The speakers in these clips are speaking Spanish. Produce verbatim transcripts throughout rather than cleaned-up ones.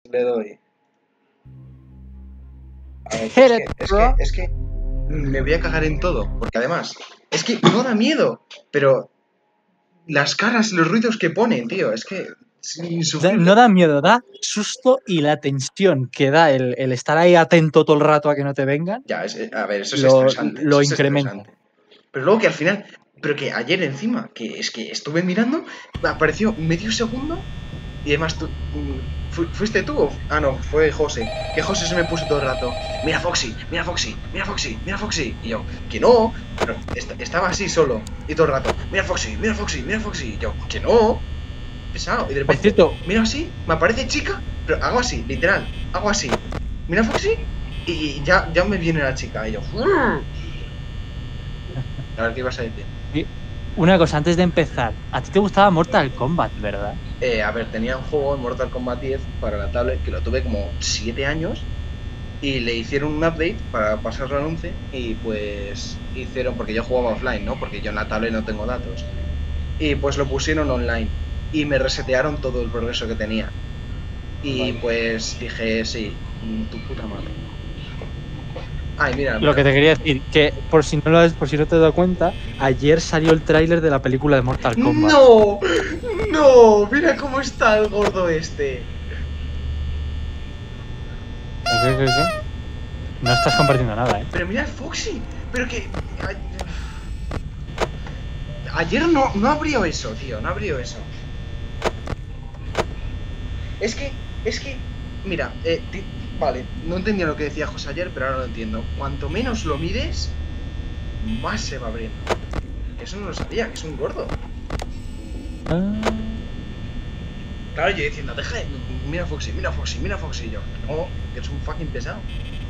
Le doy. A ver, es que, es que, es que me voy a cagar en todo, porque además, es que no da miedo, pero las caras y los ruidos que ponen, tío, es que es insufrible. No da miedo, da susto y la tensión que da el, el estar ahí atento todo el rato a que no te vengan. Ya, es, a ver, eso es lo, estresante. Lo eso es incrementa. Estresante. Pero luego que al final, pero que ayer encima, que es que estuve mirando, apareció medio segundo y además tú, ¿fuiste tú o...? Ah, no, fue José. Que José se me puso todo el rato, mira Foxy, mira Foxy, mira Foxy, mira Foxy. Y yo, que no, pero est estaba así solo y todo el rato, mira Foxy, mira Foxy, mira Foxy. Y yo, que no, pesado. Y de repente, cierto, mira así, me aparece chica, pero hago así, literal, hago así, mira Foxy y ya, ya me viene la chica. Y yo, a ver qué ibas a decir. Una cosa, antes de empezar, a ti te gustaba Mortal Kombat, ¿verdad? Eh, a ver, tenía un juego en Mortal Kombat diez para la tablet que lo tuve como siete años y le hicieron un update para pasarlo al once y pues hicieron, porque yo jugaba offline, ¿no? Porque yo en la tablet no tengo datos. Y pues lo pusieron online y me resetearon todo el progreso que tenía. Y vale. Pues dije, sí, tu puta madre. Ay, mira, lo que te quería decir, que por si no lo, por si no te has dado cuenta, ayer salió el tráiler de la película de Mortal Kombat. ¡No! ¡No! Mira cómo está el gordo este. ¿Qué, qué, qué? No estás compartiendo nada, ¿eh? Pero mira el Foxy. Pero que... Ayer no, no abrió eso, tío. No abrió eso. Es que... Es que... Mira, eh... Vale, no entendía lo que decía José ayer, pero ahora lo entiendo. Cuanto menos lo mires, más se va abriendo. Eso no lo sabía, que es un gordo. Ah. Claro, yo diciendo, deja de... Mira Foxy, mira Foxy, mira Foxy. Y yo, no, que es un fucking pesado.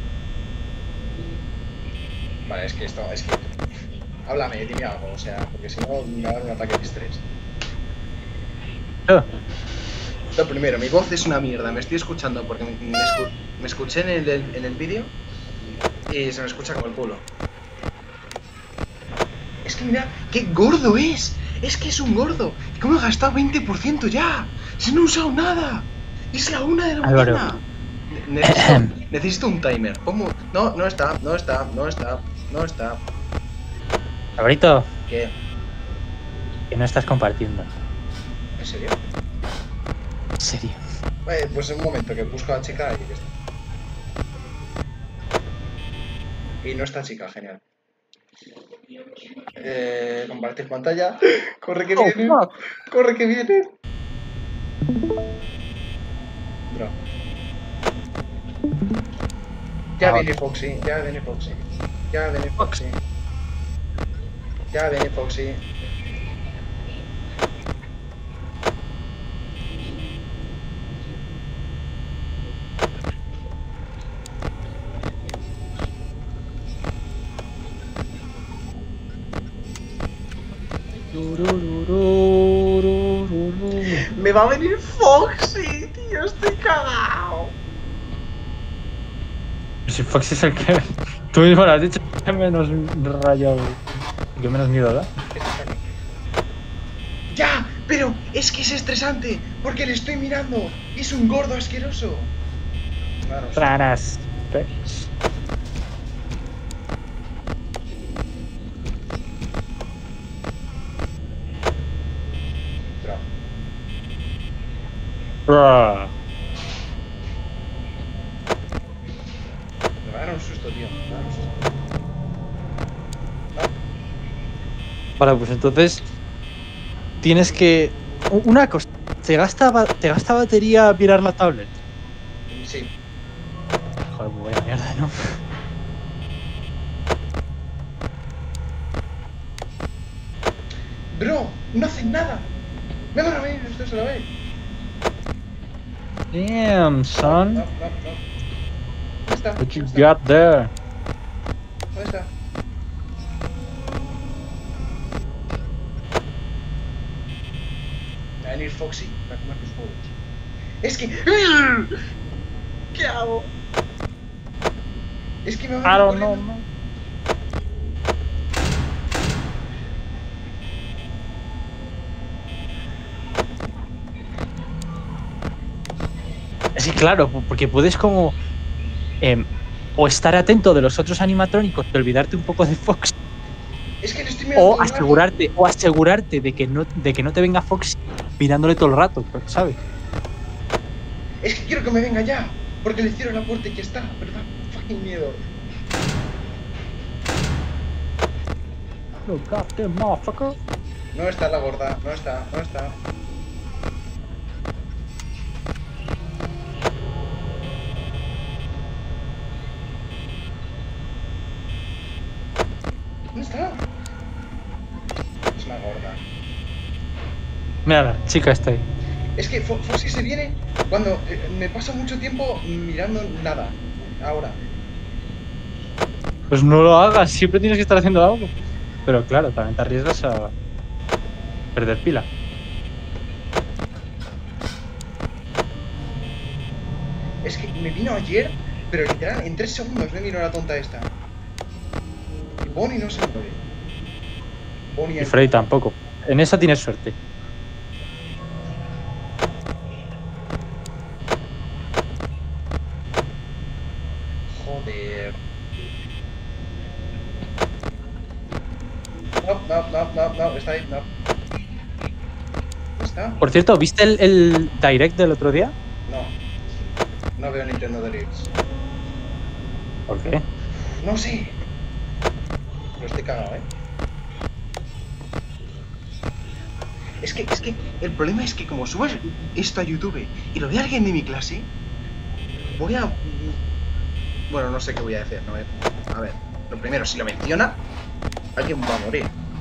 Vale, es que esto, es que... Háblame, dime algo, o sea, porque si no me va a dar un ataque de estrés. Oh. Lo primero, mi voz es una mierda, me estoy escuchando porque me, me, escu me escuché en el, en el vídeo y se me escucha como el culo. Es que mira, qué gordo es, es que es un gordo. ¿Cómo he gastado veinte por ciento ya? Si no he usado nada, es la una de la mañana. Necesito, necesito un timer. ¿Cómo? No, no está, no está, no está, no está. Alvarito. ¿Qué? Que no estás compartiendo. ¿En serio? ¿En serio? Eh, pues un momento, que busco a la chica y ya está. Y no está chica, genial. Eh, compartir pantalla. Corre que oh, viene. No. Corre que viene. Bro. Ya ah, viene Foxy, ya viene Foxy. Ya viene Foxy. Ya viene Foxy. Me va a venir Foxy, tío, estoy cagao. Si Foxy es el que tú mismo lo has dicho, que menos rayado, que menos miedo da. Ya, pero es que es estresante porque le estoy mirando y es un gordo asqueroso. Claro, sí. Raras. Bro. Me va a dar un susto, tío. Me va a dar un susto. No. Vale, pues entonces tienes que... Una cosa, ¿te gasta, te gasta batería mirar la tablet? Sí. Joder, pues vaya mierda, ¿no? Bro, no hacen nada. Me van a venir, ustedes se lo ven. Damn, son. No, no, no, no. ¿Dónde está? What you ¿Dónde got there? ¿Dónde está? Va a venir Foxy para comer tus huevos. Es que... ¿Qué hago? Es que me va a I venir don't know, man. Claro, porque puedes como eh, o estar atento de los otros animatrónicos y olvidarte un poco de Fox, Es que le estoy mirando o todo el rato. asegurarte, o asegurarte de que no, de que no te venga Fox mirándole todo el rato, ¿sabes? Es que quiero que me venga ya. Porque le cierro la puerta y ya está. Pero da fucking miedo. Oh, goddamn motherfucker. No está la gorda. No está, no está. ¿Dónde está? Es una gorda. Mira, la chica está ahí. Es que Fo- Foxy se viene cuando eh, me paso mucho tiempo mirando nada. Ahora. Pues no lo hagas, siempre tienes que estar haciendo algo. Pero claro, también te arriesgas a perder pila. Es que me vino ayer, pero literal, en tres segundos me vino la tonta esta. Y Bonnie no se mueve. Bonnie Y Freddy tampoco. En esa tienes suerte. Joder. No, no, no, no, no, está ahí, no. No está. Por cierto, ¿viste el, el direct del otro día? No. No veo Nintendo Directs. ¿Por qué? No sé. Pero estoy cagado, ¿eh? Es que, es que, el problema es que como subas esto a YouTube y lo ve alguien de mi clase, voy a... Bueno, no sé qué voy a decir, ¿no? A ver, lo primero, si lo menciona, alguien va a morir.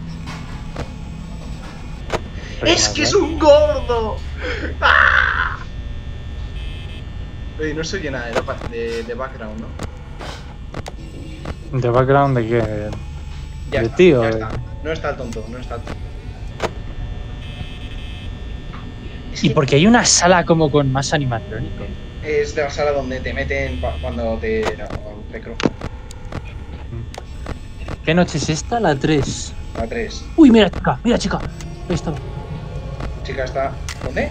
Pero ¡Es más, que ¿eh? es un gordo! ¡Ah! Oye, no se oye nada de, de, de background, ¿no? ¿De background de qué? Ya De está, tío. ya de- está. No está el tonto, no está el tonto. Es Y que porque hay una sala como con más animatrónicos. es de la sala donde te meten pa- cuando te... No, te creo. ¿Qué noche es esta? La tres. La tres. Uy, mira, chica, mira, chica. Ahí está. Chica está... ¿Dónde?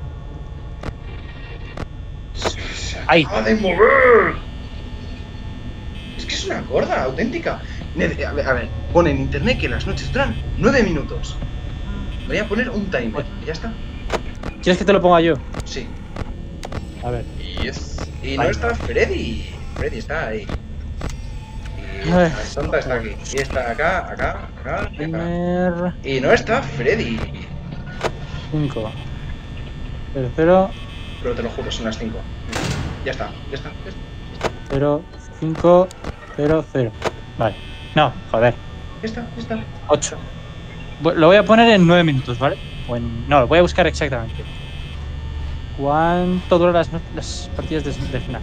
Se Ahí. acaba de mover. Es que es una gorda, auténtica. Ne- A ver, a ver, pone en internet que las noches duran nueve minutos. Voy a poner un timer. ¿Y ya está? ¿Quieres que te lo ponga yo? Sí. A ver. Y es... Y no Ahí. está Freddy. Freddy está ahí. Y Ay. la tonta está aquí. Y está acá, acá, acá, acá. Primer. Y no está Freddy. cinco. Tercero. Pero te lo juro, son las cinco. Ya está, ya está. Ya está. cero, cinco, cero, cero. Vale. No, joder. Ya está, ya está. ocho. Lo voy a poner en nueve minutos, ¿vale? O en... No, lo voy a buscar exactamente. ¿Cuánto duran las, no- las partidas de, de final?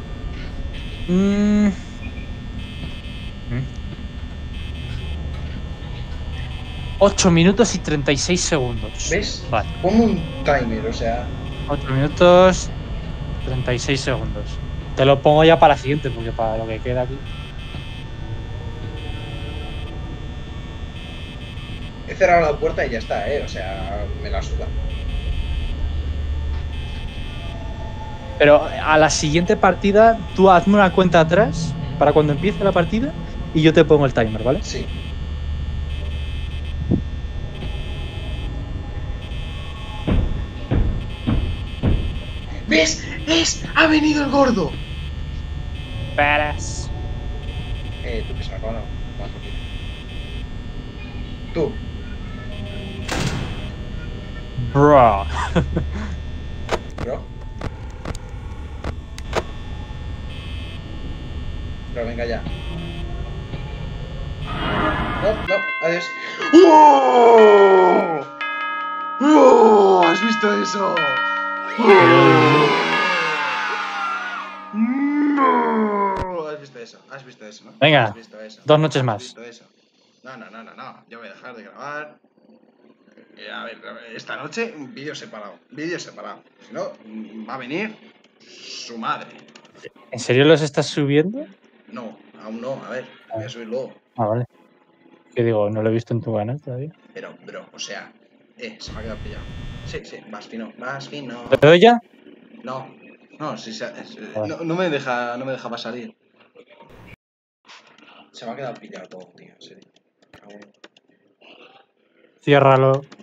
Mm. Mm. ocho minutos y treinta y seis segundos. ¿Ves? Vale. Pongo un timer, o sea... ocho minutos, treinta y seis segundos. Te lo pongo ya para la siguiente, porque para lo que queda aquí. He cerrado la puerta y ya está, ¿eh? O sea, me la suda. Pero a la siguiente partida, tú hazme una cuenta atrás para cuando empiece la partida y yo te pongo el timer, ¿vale? Sí. ¿Ves? ¿Ves? ¡Ha venido el gordo! Paras. Eh, tú que se me acaba la... Más poquito. Tú. Bro. Bro. Pero venga ya. No, no, adiós. ¡Oh! ¡Oh! ¿Has visto eso? ¡Oh! ¡No! ¿Has visto eso? ¿Has visto eso, no? Venga, ¿Has visto eso? dos noches ¿Has más. visto eso? No, no, no, no, no. Yo voy a dejar de grabar. Eh, A ver, a ver, esta noche, un vídeo separado. Vídeo separado. Si no, mm, va a venir su madre. ¿En serio los estás subiendo? No, aún no. A ver, voy a subir luego. Ah, vale. ¿Qué digo? No lo he visto en tu canal todavía. Pero, bro, o sea, eh, se me ha quedado pillado. Sí, sí, más fino, más fino. ¿Te doy ya? No, No, sí, se- es- no, no me deja, no me dejaba salir. Se me ha quedado pillado todo, tío. En serio. Ah, bueno. Ciérralo.